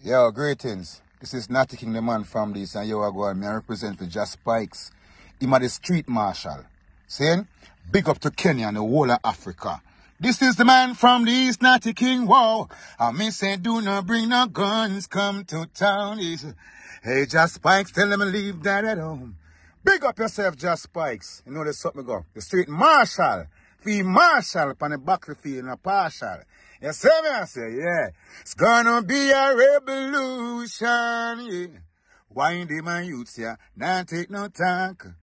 Yo, greetings. This is Natty King, the man from this, and yo, I go and I represent for Just Spikes. Him a the street marshal. Saying, big up to Kenya and the whole of Africa. This is the man from the East, Natty King, wow. And me say, do not bring no guns, come to town. Hey, Just Spikes, tell them to leave that at home. Big up yourself, Just Spikes. You know there's something go. The street marshal. Fee marshal upon the battlefield in a partial. You see me? I say, yeah. It's gonna be a revolution, yeah. Wind in my youths, yeah. Not take no talk.